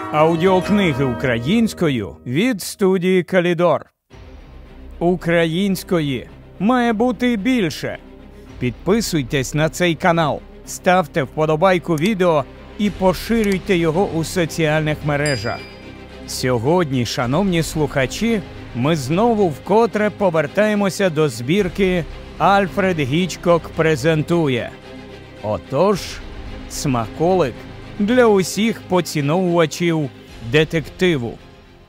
Аудіокниги українською від студії Калідор. Української має бути більше. Підписуйтесь на цей канал, ставте вподобайку відео і поширюйте його у соціальних мережах. Сьогодні, шановні слухачі, ми знову вкотре повертаємося до збірки «Альфред Гічкок презентує». Отож, смаколик для усіх поціновувачів детективу.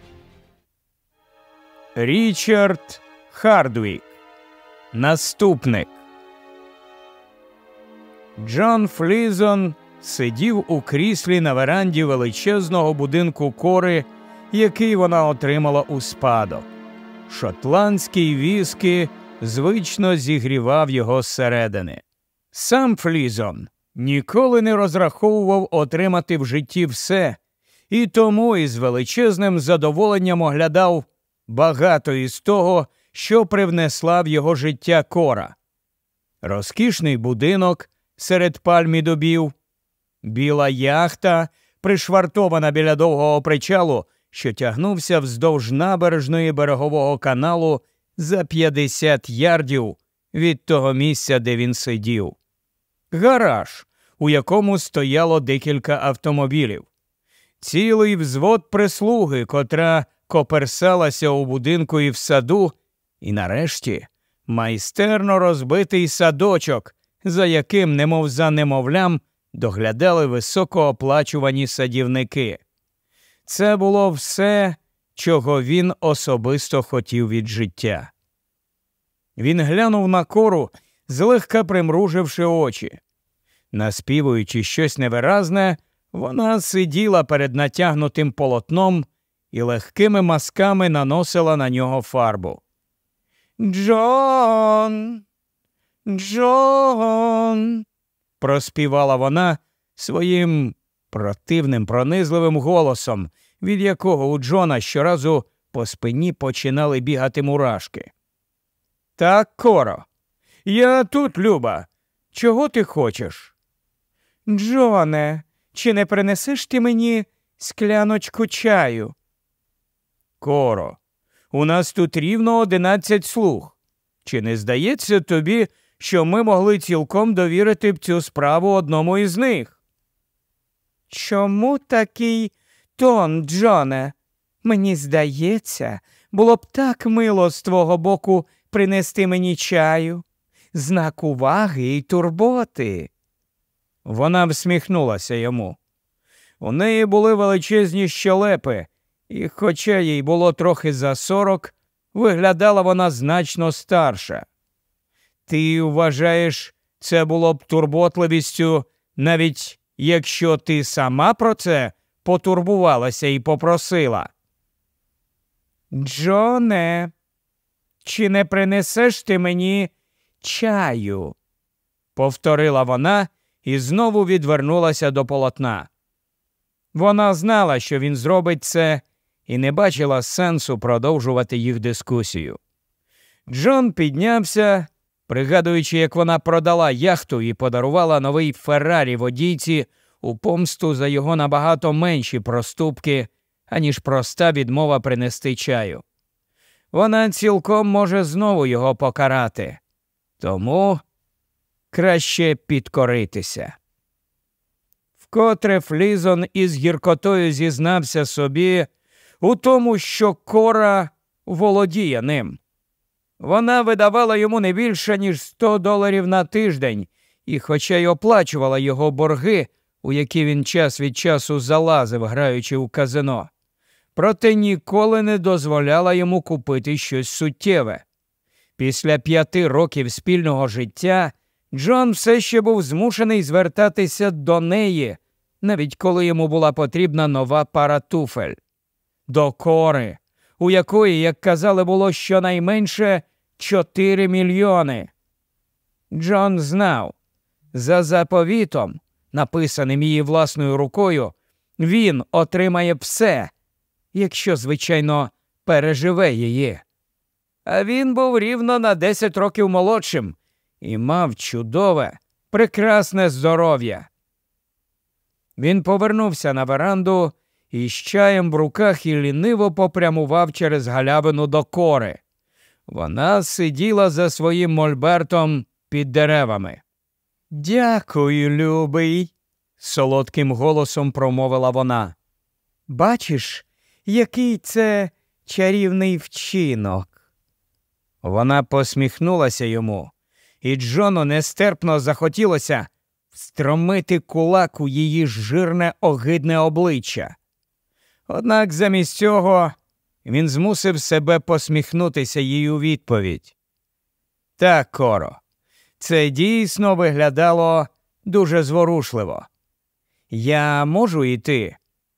Річард Хардвік. Наступник. Джон Флізон сидів у кріслі на веранді величезного будинку Кори, який вона отримала у спадок. Шотландський віскі звично зігрівав його зсередини. Сам Флізон ніколи не розраховував отримати в житті все, і тому із величезним задоволенням оглядав багато із того, що привнесла в його життя Кора. Розкішний будинок серед пальм і дубів, біла яхта, пришвартована біля довгого причалу, що тягнувся вздовж набережної берегового каналу за 50 ярдів від того місця, де він сидів. Гараж, у якому стояло декілька автомобілів. Цілий взвод прислуги, котра коперсалася у будинку і в саду. І нарешті майстерно розбитий садочок, за яким, немов за немовлям, доглядали високооплачувані садівники. Це було все, чого він особисто хотів від життя. Він глянув на Кору, злегка примруживши очі. Наспівуючи щось невиразне, вона сиділа перед натягнутим полотном і легкими мазками наносила на нього фарбу. «Джон! Джон!» – проспівала вона своїм противним, пронизливим голосом, від якого у Джона щоразу по спині починали бігати мурашки. «Так, Коро, я тут, Люба. Чого ти хочеш?» «Джоне, чи не принесеш ти мені скляночку чаю?» «Коро, у нас тут рівно 11 слуг. Чи не здається тобі, що ми могли цілком довірити б цю справу одному із них?» «Чому такий тон, Джоне? Мені здається, було б так мило з твого боку принести мені чаю. Знак уваги і турботи». Вона всміхнулася йому. У неї були величезні щелепи, і хоча їй було трохи за 40, виглядала вона значно старша. «Ти вважаєш, це було б турботливістю, навіть якщо ти сама про це потурбувалася і попросила?» «Джоне, чи не принесеш ти мені чаю?» – повторила вона і знову відвернулася до полотна. Вона знала, що він зробить це, і не бачила сенсу продовжувати їх дискусію. Джон піднявся, пригадуючи, як вона продала яхту і подарувала новий Феррарі водійці у помсту за його набагато менші проступки, аніж проста відмова принести чаю. Вона цілком може знову його покарати. Тому краще підкоритися. Вкотре Флізон із гіркотою зізнався собі у тому, що Кора володіє ним. Вона видавала йому не більше, ніж $100 на тиждень, і хоча й оплачувала його борги, у які він час від часу залазив, граючи у казино, проте ніколи не дозволяла йому купити щось суттєве. Після 5 років спільного життя Джон все ще був змушений звертатися до неї, навіть коли йому була потрібна нова пара туфель. До Кори, у якої, як казали, було щонайменше 4 мільйони. Джон знав, за заповітом, написаним її власною рукою, він отримає все, якщо, звичайно, переживе її. А він був рівно на 10 років молодшим і мав чудове, прекрасне здоров'я. Він повернувся на веранду із чаєм в руках і ліниво попрямував через галявину до Кори. Вона сиділа за своїм мольбертом під деревами. «Дякую, любий», – солодким голосом промовила вона. «Бачиш, який це чарівний вчинок». Вона посміхнулася йому, і Джону нестерпно захотілося встромити кулак у її жирне огидне обличчя. Однак замість цього він змусив себе посміхнутися їй у відповідь. «Так, Коро, це дійсно виглядало дуже зворушливо. Я можу йти?»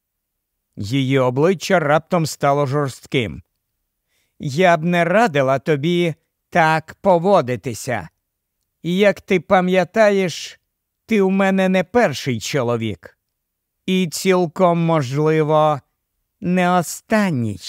Її обличчя раптом стало жорстким. «Я б не радила тобі так поводитися. Як ти пам'ятаєш, ти у мене не перший чоловік. І цілком, можливо, не останній».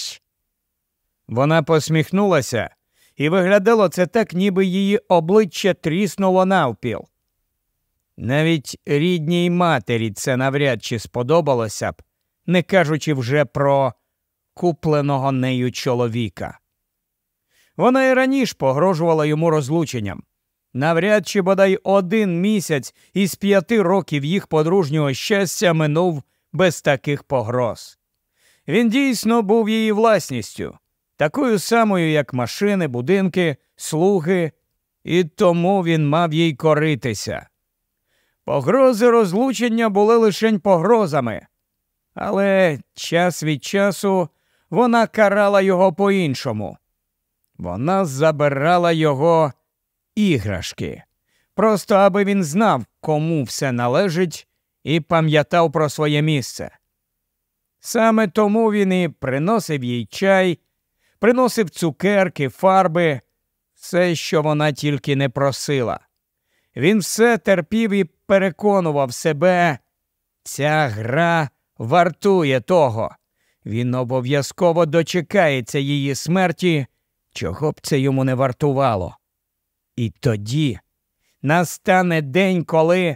Вона посміхнулася, і виглядало це так, ніби її обличчя тріснуло навпіл. Навіть рідній матері це навряд чи сподобалося б, не кажучи вже про купленого нею чоловіка. Вона і раніше погрожувала йому розлученням. Навряд чи бодай 1 місяць із 5 років їх подружнього щастя минув без таких погроз. Він дійсно був її власністю, такою самою, як машини, будинки, слуги, і тому він мав їй коритися. Погрози розлучення були лишень погрозами, але час від часу вона карала його по-іншому. Вона забирала його іграшки, просто аби він знав, кому все належить, і пам'ятав про своє місце. Саме тому він і приносив їй чай, приносив цукерки, фарби, все, що вона тільки не просила. Він все терпів і переконував себе, ця гра вартує того. Він обов'язково дочекається її смерті, чого б це йому не вартувало. І тоді настане день, коли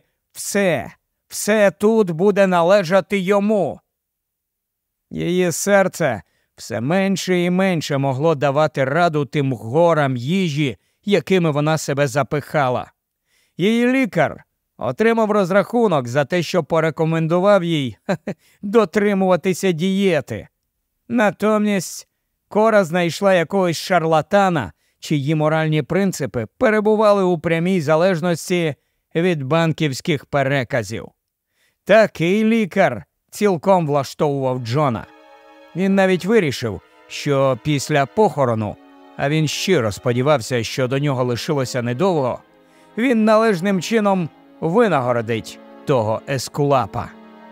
все тут буде належати йому. Її серце все менше і менше могло давати раду тим горам їжі, якими вона себе запихала. Її лікар отримав розрахунок за те, що порекомендував їй дотримуватися дієти. Натомість Кора знайшла якогось шарлатана, чиї моральні принципи перебували у прямій залежності від банківських переказів. Такий лікар цілком влаштовував Джона. Він навіть вирішив, що після похорону, а він щиро сподівався, що до нього лишилося недовго, він належним чином винагородить того ескулапа.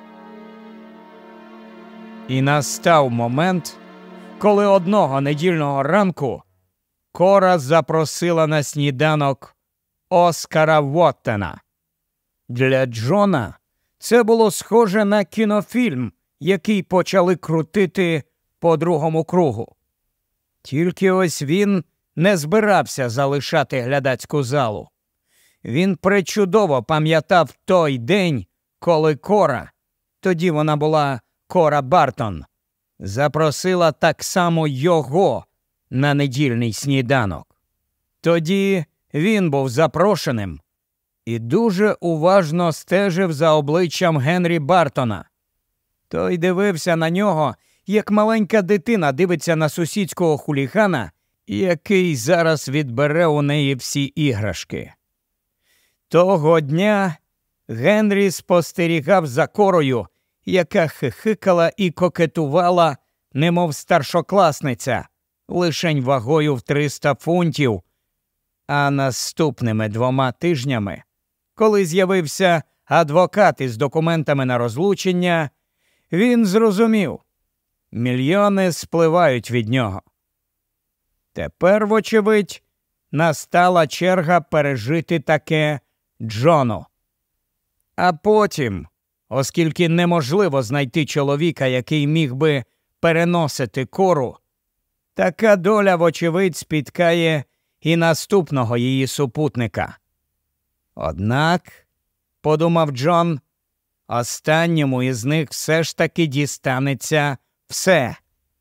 І настав момент, коли одного недільного ранку Кора запросила на сніданок Оскара Воттена. Для Джона це було схоже на кінофільм, який почали крутити по другому кругу. Тільки ось він не збирався залишати глядацьку залу. Він пречудово пам'ятав той день, коли Кора, тоді вона була Кора Бартон, запросила так само його на недільний сніданок. Тоді він був запрошеним і дуже уважно стежив за обличчям Генрі Бартона. Той дивився на нього, як маленька дитина дивиться на сусідського хулігана, який зараз відбере у неї всі іграшки. Того дня Генрі спостерігав за Корою, яка хихикала і кокетувала, немов старшокласниця, лишень вагою в 300 фунтів. А наступними 2 тижнями, коли з'явився адвокат із документами на розлучення, він зрозумів – мільйони спливають від нього. Тепер, вочевидь, настала черга пережити таке Джону. А потім, оскільки неможливо знайти чоловіка, який міг би переносити Кору, така доля, вочевидь, спіткає і наступного її супутника. Однак, подумав Джон, останньому із них все ж таки дістанеться все.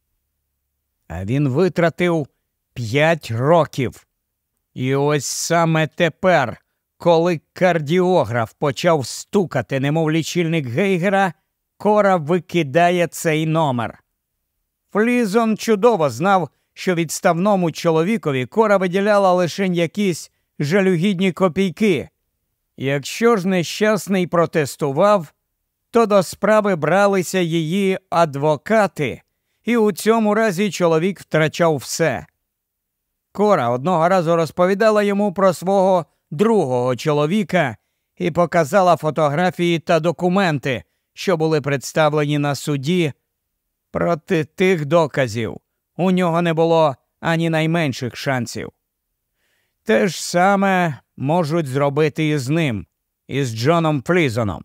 А він витратив 5 років. І ось саме тепер, коли кардіограф почав стукати, немов лічильник Гейгера, Кора викидає цей номер. Флізон чудово знав, що відставному чоловікові Кора виділяла лише якісь жалюгідні копійки. Якщо ж нещасний протестував, то до справи бралися її адвокати, і у цьому разі чоловік втрачав все. Кора одного разу розповідала йому про свого другого чоловіка і показала фотографії та документи, що були представлені на суді. Проти тих доказів у нього не було ані найменших шансів. Те ж саме можуть зробити і з ним, із Джоном Флізоном.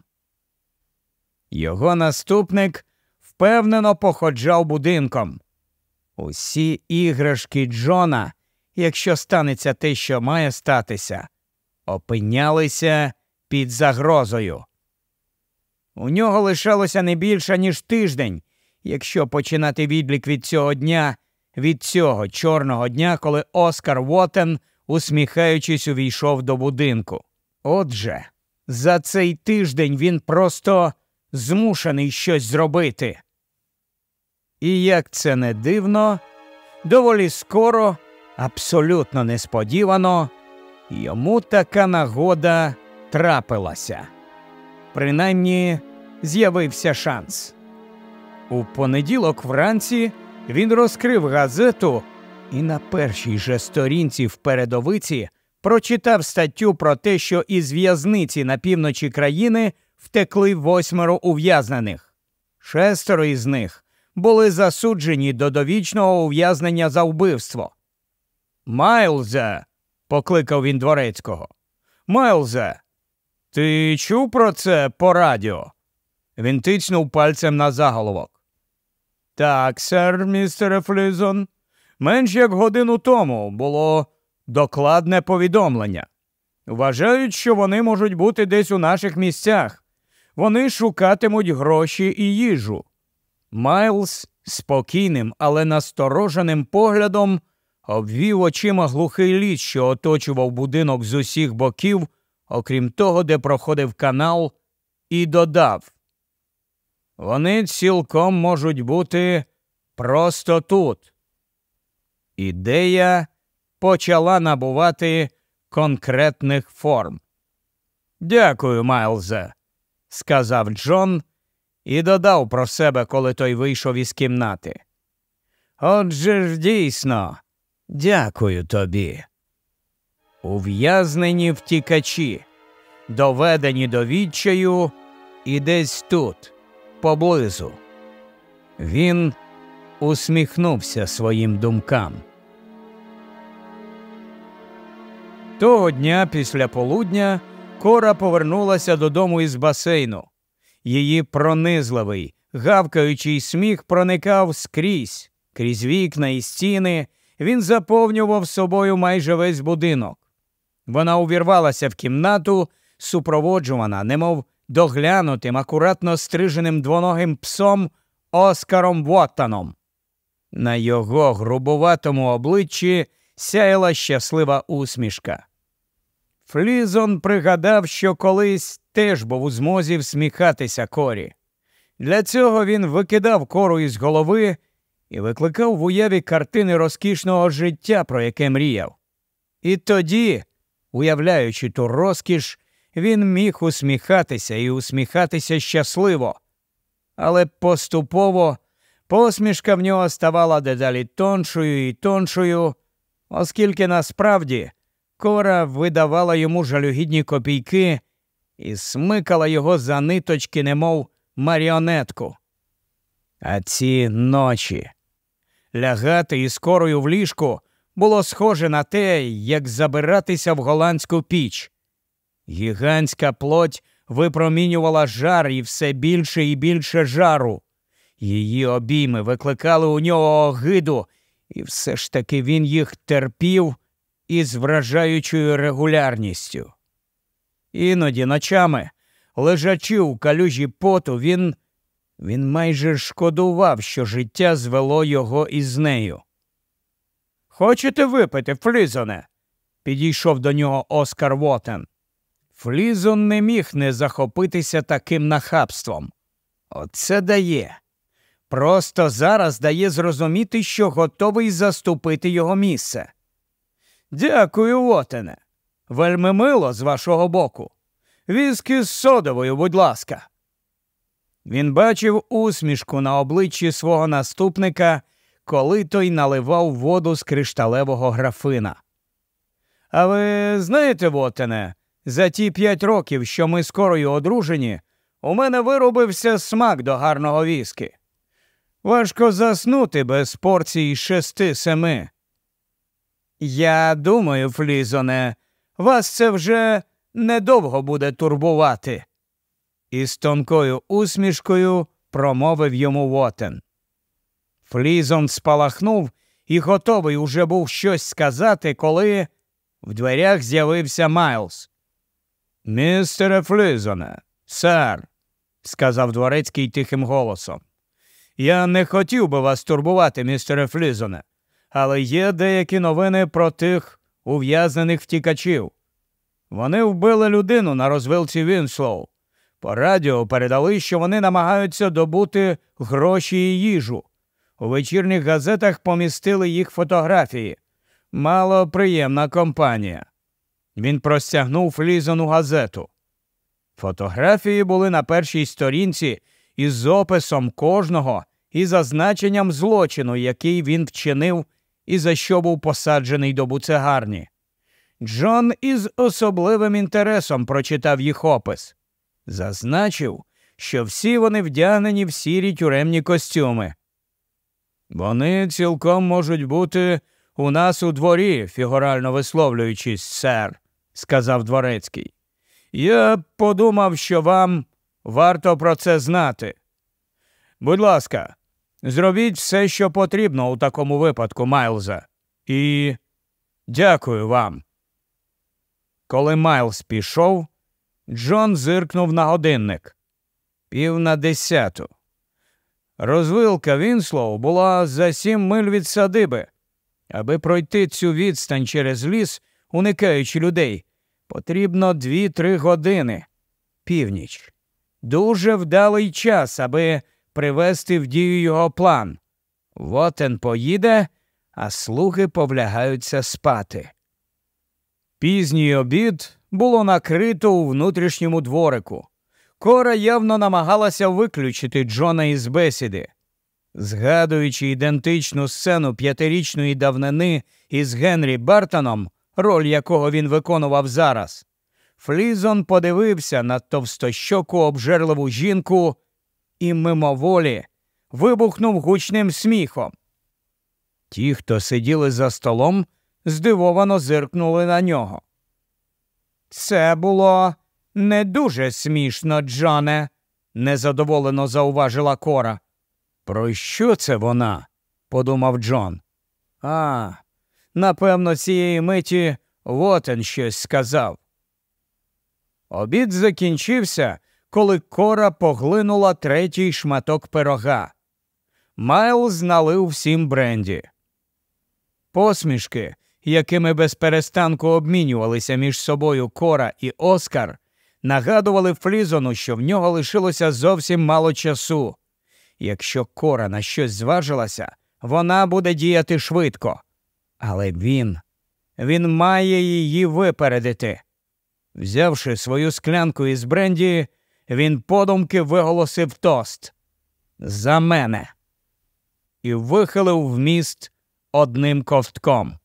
Його наступник впевнено походжав будинком. Усі іграшки Джона, якщо станеться те, що має статися, опинялися під загрозою. У нього лишалося не більше, ніж тиждень, якщо починати відлік від цього дня, від цього чорного дня, коли Оскар Уоттен, усміхаючись, увійшов до будинку. Отже, за цей тиждень він просто змушений щось зробити. І як це не дивно, доволі скоро, абсолютно несподівано, йому така нагода трапилася. Принаймні, з'явився шанс. У понеділок вранці він розкрив газету і на першій же сторінці в передовиці прочитав статтю про те, що із в'язниці на півночі країни втекли 8 ув'язнених. 6 із них були засуджені до довічного ув'язнення за вбивство. «Майлзе!» – покликав він дворецького. «Майлзе, ти чув про це по радіо?» Він тицнув пальцем на заголовок. «Так, сер, містере Флізон. Менш як годину тому було докладне повідомлення. Вважають, що вони можуть бути десь у наших місцях. Вони шукатимуть гроші і їжу». Майлз спокійним, але настороженим поглядом обвів очима глухий ліс, що оточував будинок з усіх боків, окрім того, де проходив канал, і додав: «Вони цілком можуть бути просто тут». Ідея почала набувати конкретних форм. «Дякую, Майлзе», – сказав Джон і додав про себе, коли той вийшов із кімнати. «Отже ж дійсно, дякую тобі». Ув'язнені втікачі, доведені до відчаю і десь тут, поблизу. Він усміхнувся своїм думкам. Того дня після полудня Кора повернулася додому із басейну. Її пронизливий, гавкаючий сміх проникав скрізь, крізь вікна і стіни, він заповнював собою майже весь будинок. Вона увірвалася в кімнату, супроводжувана, немов доглянутим, акуратно стриженим двоногим псом Оскаром Уоттеном. На його грубуватому обличчі сяяла щаслива усмішка. Флізон пригадав, що колись теж був у змозі всміхатися Корі. Для цього він викидав Кору із голови і викликав в уяві картини розкішного життя, про яке мріяв. І тоді, уявляючи ту розкіш, він міг усміхатися і усміхатися щасливо. Але поступово посмішка в нього ставала дедалі тоншою і тоншою, оскільки насправді Кора видавала йому жалюгідні копійки і смикала його за ниточки, немов маріонетку. А ці ночі. Лягати із Корою в ліжку було схоже на те, як забиратися в голландську піч. Гігантська плоть випромінювала жар і все більше і більше жару. Її обійми викликали у нього огиду, і все ж таки він їх терпів із вражаючою регулярністю. Іноді ночами Лежачи у калюжі поту, він майже шкодував, що життя звело його із нею. «Хочете випити, Флізоне?» – підійшов до нього Оскар Уоттен. Флізон не міг не захопитися таким нахабством. Оце дає. Просто зараз дає зрозуміти, що готовий заступити його місце. «Дякую, Уоттене. Вельми мило з вашого боку. Віскі з содовою, будь ласка». Він бачив усмішку на обличчі свого наступника, коли той наливав воду з кришталевого графина. «А ви знаєте, Уоттене, за ті 5 років, що ми з Корою одружені, у мене виробився смак до гарного віскі. Важко заснути без порції 6-7. Я думаю, Флізоне, вас це вже недовго буде турбувати». Із тонкою усмішкою промовив йому Уоттен. Флізон спалахнув і готовий уже був щось сказати, коли в дверях з'явився Майлз. «Містере Флізоне, сер», – сказав дворецький тихим голосом. «Я не хотів би вас турбувати, містере Флізоне, але є деякі новини про тих ув'язнених втікачів. Вони вбили людину на розвилці Вінслоу. По радіо передали, що вони намагаються добути гроші і їжу. У вечірніх газетах помістили їх фотографії. Малоприємна компанія». Він простягнув Флізону газету. Фотографії були на першій сторінці із описом кожного і зазначенням злочину, який він вчинив і за що був посаджений до буцегарні. Джон із особливим інтересом прочитав їх опис. Зазначив, що всі вони вдягнені в сірі тюремні костюми. «Вони цілком можуть бути у нас у дворі, фігурально висловлюючись, сер», – сказав дворецький. «Я подумав, що вам варто про це знати. Будь ласка, зробіть все, що потрібно у такому випадку, Майлза. І дякую вам». Коли Майлз пішов, Джон зиркнув на годинник. 9:50. Розвилка Вінслоу була за 7 миль від садиби. Аби пройти цю відстань через ліс, уникаючи людей, потрібно 2-3 години. Північ. Дуже вдалий час, аби привести в дію його план. Уоттен поїде, а слуги повлягаються спати. Пізній обід було накрито у внутрішньому дворику. Кора явно намагалася виключити Джона із бесіди. Згадуючи ідентичну сцену 5-річної давнини із Генрі Бартоном, роль якого він виконував зараз, Флізон подивився на товстощоку обжерливу жінку і мимоволі вибухнув гучним сміхом. Ті, хто сиділи за столом, здивовано зиркнули на нього. «Це було не дуже смішно, Джоне», – незадоволено зауважила Кора. «Про що це вона?» – подумав Джон. Напевно, цієї миті Уоттен щось сказав. Обід закінчився, коли Кора поглинула 3-й шматок пирога. Майлз налив всім бренді. Посмішки, якими без перестанку обмінювалися між собою Кора і Оскар, нагадували Флізону, що в нього лишилося зовсім мало часу. Якщо Кора на щось зважилася, вона буде діяти швидко. Але він має її випередити. Взявши свою склянку із бренді, він подумки виголосив тост «За мене» і вихилив вміст одним ковтком.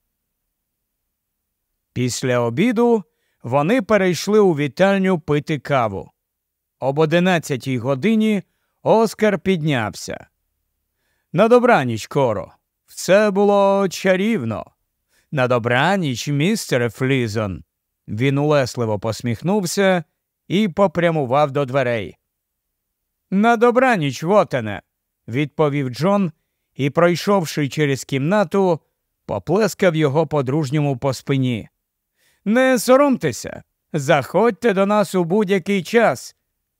Після обіду вони перейшли у вітальню пити каву. Об 11-й годині Оскар піднявся. «На добраніч, Коро. Все було чарівно. На добраніч, містере Флізон». Він улесливо посміхнувся і попрямував до дверей. «На добраніч, Уоттене», – відповів Джон і, пройшовши через кімнату, поплескав його по-дружньому по спині. «Не соромтеся, заходьте до нас у будь-який час.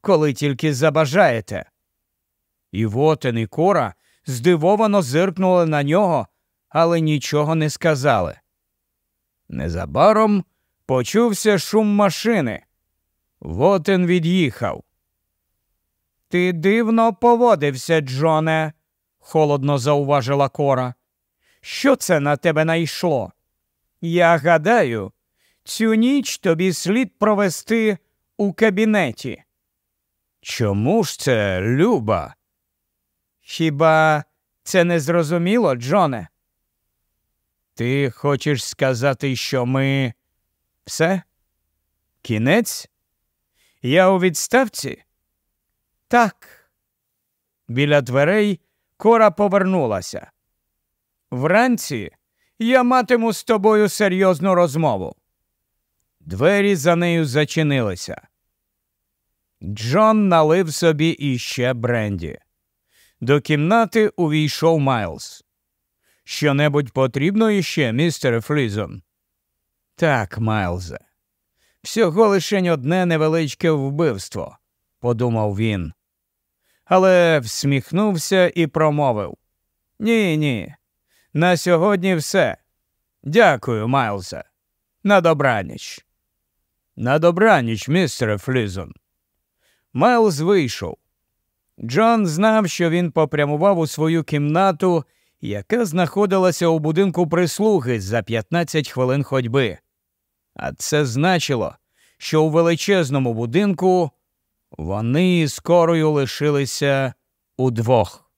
коли тільки забажаєте». І Вотен, і Кора здивовано зиркнули на нього, але нічого не сказали. Незабаром почувся шум машини. Вотен від'їхав. «Ти дивно поводився, Джоне», – холодно зауважила Кора. «Що це на тебе найшло? Я гадаю, цю ніч тобі слід провести у кабінеті». «Чому ж це, Люба?» «Хіба це не зрозуміло, Джоне?» «Ти хочеш сказати, що ми... все? Кінець? Я у відставці?» «Так». Біля дверей Кора повернулася. «Вранці я матиму з тобою серйозну розмову». Двері за нею зачинилися. Джон налив собі іще бренді. До кімнати увійшов Майлз. «Що-небудь потрібно іще, містере Флізон?» «Так, Майлзе. Всього лишень одне невеличке вбивство», – подумав він. Але всміхнувся і промовив: «Ні, на сьогодні все. Дякую, Майлзе. На добраніч». «На добраніч, містере Флізон». Майлз вийшов. Джон знав, що він попрямував у свою кімнату, яка знаходилася у будинку прислуги за 15 хвилин ходьби. А це значило, що у величезному будинку вони з Корою лишилися удвох.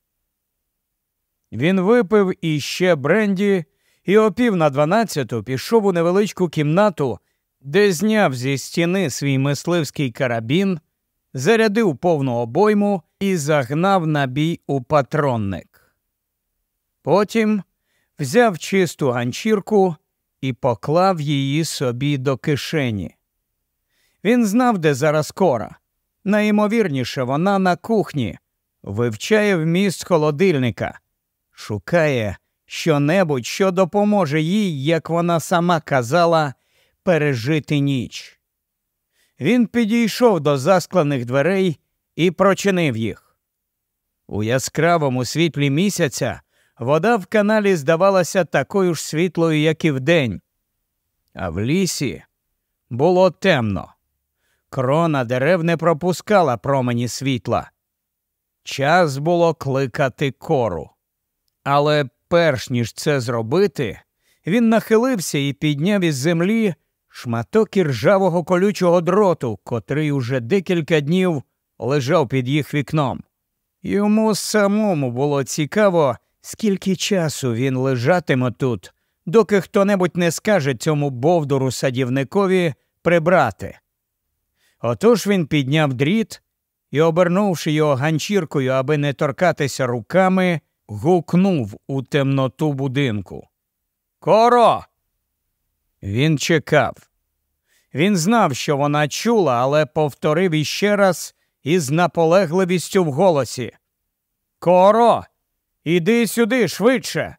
Він випив іще бренді і о 11:50 пішов у невеличку кімнату, де зняв зі стіни свій мисливський карабін, зарядив повну обойму і загнав набій у патронник. Потім взяв чисту ганчірку і поклав її собі до кишені. Він знав, де зараз Кора. Найімовірніше, вона на кухні, вивчає вміст холодильника, шукає що-небудь, що допоможе їй, як вона сама казала, пережити ніч. Він підійшов до засклених дверей і прочинив їх. У яскравому світлі місяця вода в каналі здавалася такою ж світлою, як і вдень. А в лісі було темно. Крона дерев не пропускала промені світла. Час було кликати Кору. Але перш ніж це зробити, він нахилився і підняв із землі шматок іржавого колючого дроту, котрий уже декілька днів лежав під їх вікном. Йому самому було цікаво, скільки часу він лежатиме тут, доки хто-небудь не скаже цьому бовдуру-садівникові прибрати. Отож він підняв дріт і, обернувши його ганчіркою, аби не торкатися руками, гукнув у темноту будинку: «Коро!» Він чекав. Він знав, що вона чула, але повторив іще раз із наполегливістю в голосі: «Коро! Іди сюди, швидше!»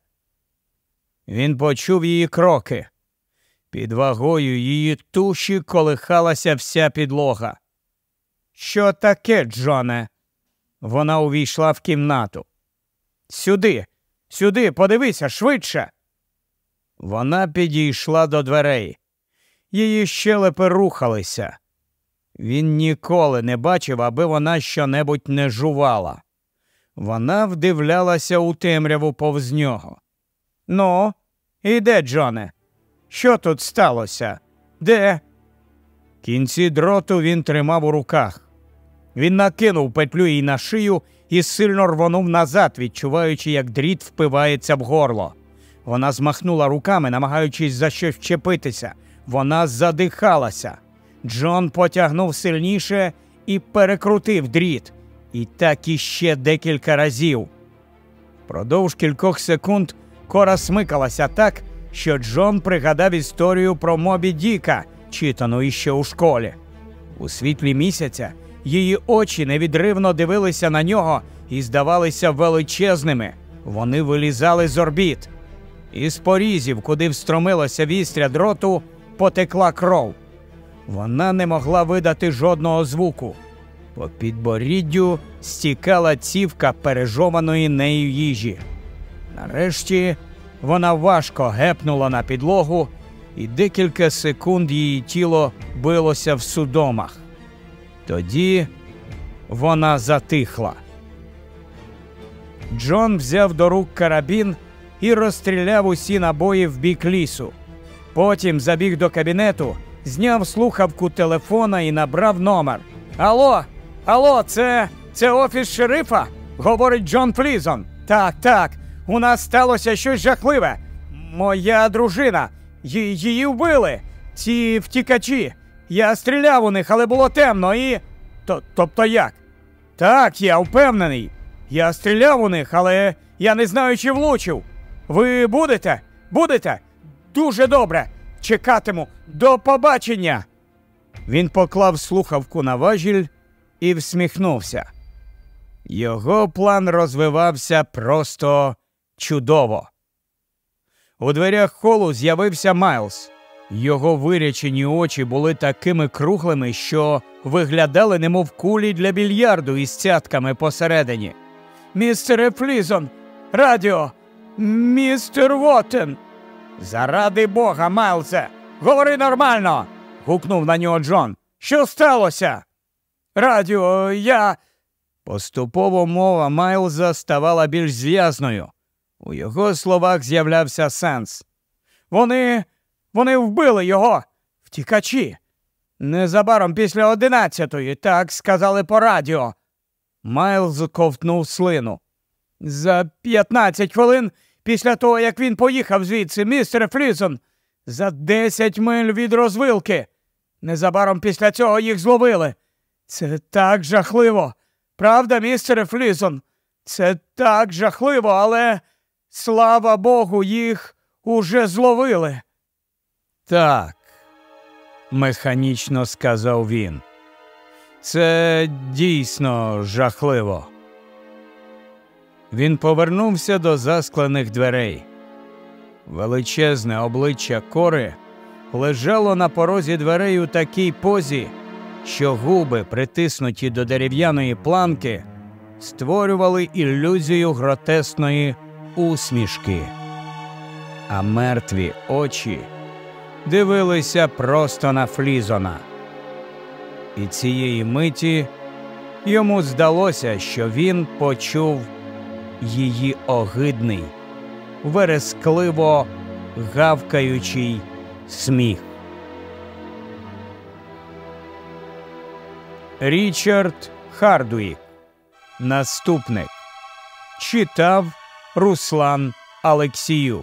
Він почув її кроки. Під вагою її туші колихалася вся підлога. «Що таке, Джоне?» Вона увійшла в кімнату. «Сюди! Сюди! Подивися, швидше!» Вона підійшла до дверей. Її щелепи рухалися. Він ніколи не бачив, аби вона що-небудь не жувала. Вона вдивлялася у темряву повз нього. «Ну, іде, Джоне? Що тут сталося? Де?» Кінці дроту він тримав у руках. Він накинув петлю їй на шию і сильно рвонув назад, відчуваючи, як дріт впивається в горло. Вона змахнула руками, намагаючись за щось вчепитися. Вона задихалася. Джон потягнув сильніше і перекрутив дріт. І так іще декілька разів. Впродовж кількох секунд Кора смикалася так, що Джон пригадав історію про Мобі Діка, читану іще у школі. У світлі місяця її очі невідривно дивилися на нього і здавалися величезними. Вони вилізали з орбіт. Із порізів, куди встромилося вістря дроту, потекла кров. Вона не могла видати жодного звуку. По підборіддю стікала цівка пережованої нею їжі. Нарешті вона важко гепнула на підлогу, і декілька секунд її тіло билося в судомах. Тоді вона затихла. Джон взяв до рук карабін і розстріляв усі набої в бік лісу. Потім забіг до кабінету, зняв слухавку телефона і набрав номер. «Алло! Алло, це офіс шерифа?» – говорить Джон Флізон. Так, у нас сталося щось жахливе. Моя дружина. Її вбили. Ці втікачі. Я стріляв у них, але було темно і... Тобто як? Так, я впевнений. Я стріляв у них, але я не знаю, чи влучив. Ви будете? Будете? Дуже добре. Чекатиму. До побачення. Він поклав слухавку на важіль і всміхнувся. Його план розвивався просто чудово. У дверях холу з'явився Майлз. Його вирячені очі були такими круглими, що виглядали немов кулі для більярду із цятками посередині. «Містере Флізон! Радіо! Містер Уоттен!» «Заради Бога, Майлзе! Говори нормально!» – гукнув на нього Джон. «Що сталося?» «Радіо, я...» Поступово мова Майлза ставала більш зв'язною. У його словах з'являвся сенс. Вони вбили його, втікачі. Незабаром після 11-ї, так сказали по радіо. Майлз ковтнув слину. За 15 хвилин після того, як він поїхав звідси, містер Флізон, за 10 миль від розвилки. Незабаром після цього їх зловили. Це так жахливо. Правда, містере Флізон? Це так жахливо, але, слава Богу, їх уже зловили. Так, механічно сказав він. Це дійсно жахливо. Він повернувся до засклених дверей. Величезне обличчя Кори лежало на порозі дверей у такій позі, що губи, притиснуті до дерев'яної планки, створювали ілюзію гротесної усмішки. А мертві очі дивилися просто на Флізона. І цієї миті йому здалося, що він почув її огидний, верескливо гавкаючий сміх. Річард Хардвік. Наступник. Читав Руслан Алексіюк.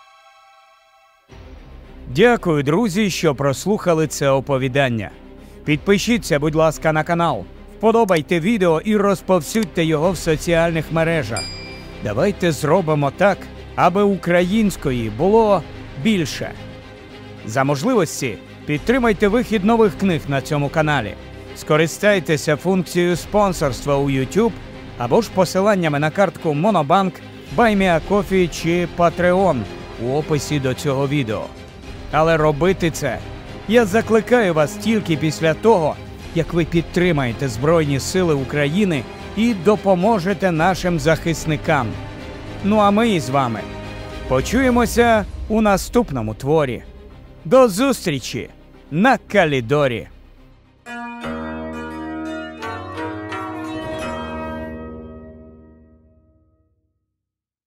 Дякую, друзі, що прослухали це оповідання. Підпишіться, будь ласка, на канал, вподобайте відео і розповсюдьте його в соціальних мережах. Давайте зробимо так, аби української було більше. За можливості підтримайте вихід нових книг на цьому каналі. Скористайтеся функцією спонсорства у YouTube або ж посиланнями на картку Monobank, BuyMeACoffee чи Patreon у описі до цього відео. Але робити це я закликаю вас тільки після того, як ви підтримаєте Збройні Сили України і допоможете нашим захисникам. Ну а ми із вами почуємося у наступному творі. До зустрічі на Калідорі!